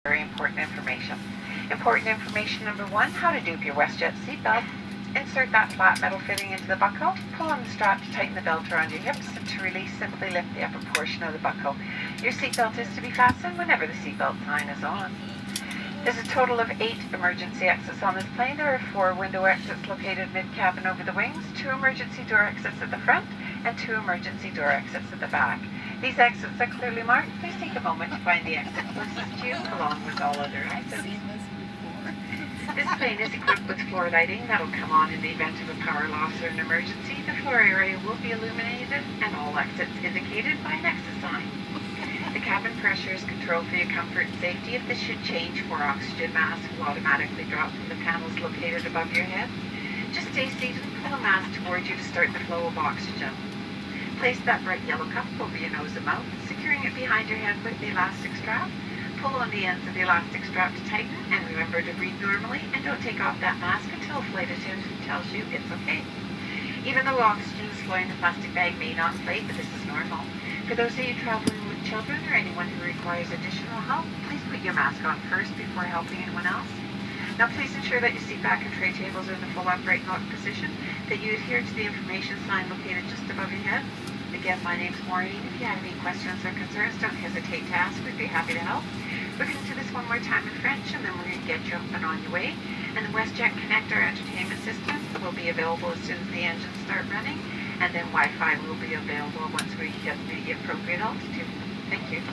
Very important information. Important information number one, how to dupe your WestJet seatbelt. Insert that flat metal fitting into the buckle, pull on the strap to tighten the belt around your hips, and to release, simply lift the upper portion of the buckle. Your seatbelt is to be fastened whenever the seatbelt sign is on. There's a total of 8 emergency exits on this plane. There are 4 window exits located mid-cabin over the wings, 2 emergency door exits at the front, and 2 emergency door exits at the back. These exits are clearly marked. Please take a moment to find the exit closest to you, along with all other exits. This plane is equipped with floor lighting that will come on in the event of a power loss or an emergency. The floor area will be illuminated and all exits indicated by an exit sign. The cabin pressure is controlled for your comfort and safety. If this should change, 4 oxygen masks will automatically drop from the panels located above your head. Just stay seated and pull a mask towards you to start the flow of oxygen. Place that bright yellow cuff over your nose and mouth, securing it behind your head with the elastic strap. Pull on the ends of the elastic strap to tighten, and remember to breathe normally, and don't take off that mask until a flight attendant tells you it's okay. Even though oxygen is flowing, the plastic bag may not inflate, but this is normal. For those of you traveling with children or anyone who requires additional help, please put your mask on first before helping anyone else. Now please ensure that your seat back and tray tables are in the full upright lock position, that you adhere to the information sign located just above your head. Again, my name's Maureen. If you have any questions or concerns, don't hesitate to ask. We'd be happy to help. We're going to do this one more time in French, and then we're going to get you up and on your way. And the WestJet Connector entertainment system will be available as soon as the engines start running, and then Wi-Fi will be available once we get the appropriate altitude. Thank you.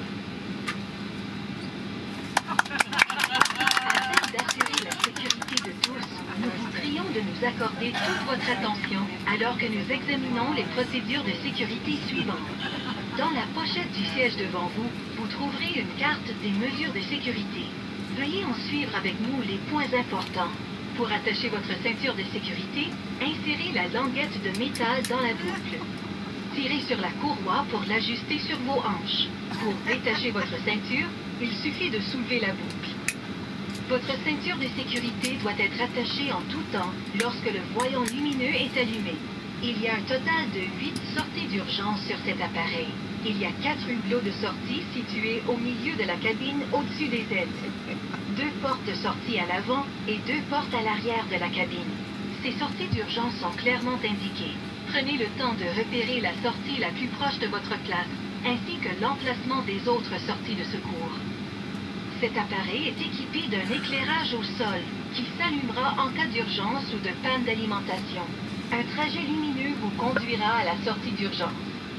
D'assurer la sécurité de tous, nous vous prions de nous accorder toute votre attention alors que nous examinons les procédures de sécurité suivantes. Dans la pochette du siège devant vous, vous trouverez une carte des mesures de sécurité. Veuillez en suivre avec nous les points importants. Pour attacher votre ceinture de sécurité, insérez la languette de métal dans la boucle. Tirez sur la courroie pour l'ajuster sur vos hanches. Pour détacher votre ceinture, il suffit de soulever la boucle. Votre ceinture de sécurité doit être attachée en tout temps lorsque le voyant lumineux est allumé. Il y a un total de 8 sorties d'urgence sur cet appareil. Il y a 4 hublots de sortie situés au milieu de la cabine au-dessus des ailes. 2 portes de sortie à l'avant et 2 portes à l'arrière de la cabine. Ces sorties d'urgence sont clairement indiquées. Prenez le temps de repérer la sortie la plus proche de votre place, ainsi que l'emplacement des autres sorties de secours. Cet appareil est équipé d'un éclairage au sol qui s'allumera en cas d'urgence ou de panne d'alimentation. Un trajet lumineux vous conduira à la sortie d'urgence.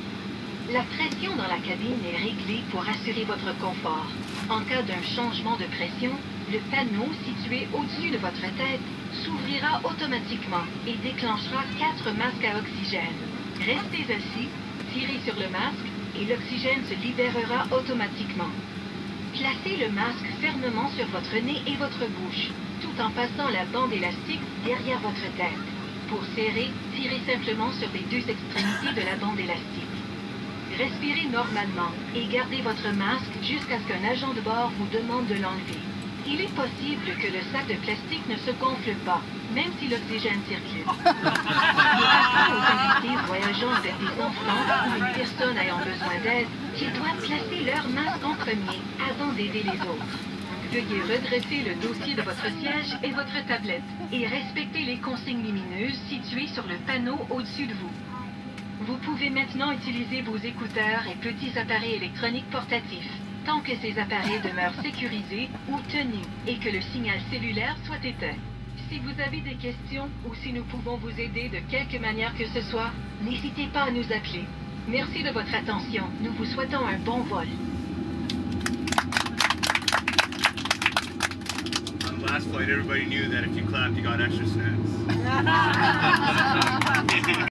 La pression dans la cabine est réglée pour assurer votre confort. En cas d'un changement de pression, le panneau situé au-dessus de votre tête s'ouvrira automatiquement et déclenchera 4 masques à oxygène. Restez assis, tirez sur le masque et l'oxygène se libérera automatiquement. Placez le masque fermement sur votre nez et votre bouche, tout en passant la bande élastique derrière votre tête. Pour serrer, tirez simplement sur les 2 extrémités de la bande élastique. Respirez normalement et gardez votre masque jusqu'à ce qu'un agent de bord vous demande de l'enlever. Il est possible que le sac de plastique ne se gonfle pas, même si l'oxygène circule. Rappelez aux invités voyageant avec des enfants ou une personne ayant besoin d'aide qu'ils doivent placer leur masque en premier avant d'aider les autres. Veuillez redresser le dossier de votre siège et votre tablette et respectez les consignes lumineuses situées sur le panneau au-dessus de vous. Vous pouvez maintenant utiliser vos écouteurs et petits appareils électroniques portatifs, tant que ces appareils demeurent sécurisés ou tenus et que le signal cellulaire soit éteint. Si vous avez des questions ou si nous pouvons vous aider de quelque manière que ce soit, n'hésitez pas à nous appeler. Merci de votre attention. Nous vous souhaitons un bon vol. On the last flight, everybody knew that if you clapped, you got extra snacks.